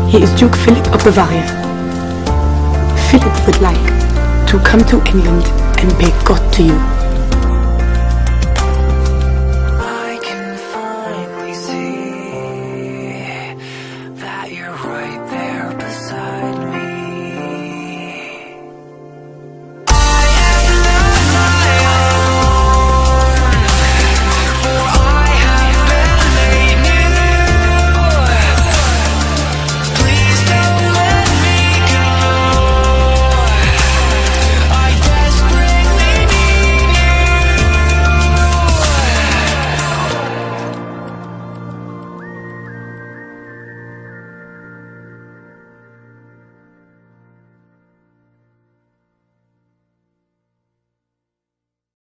He is Duke Philip of Bavaria. Philip would like to come to England and pay court to you.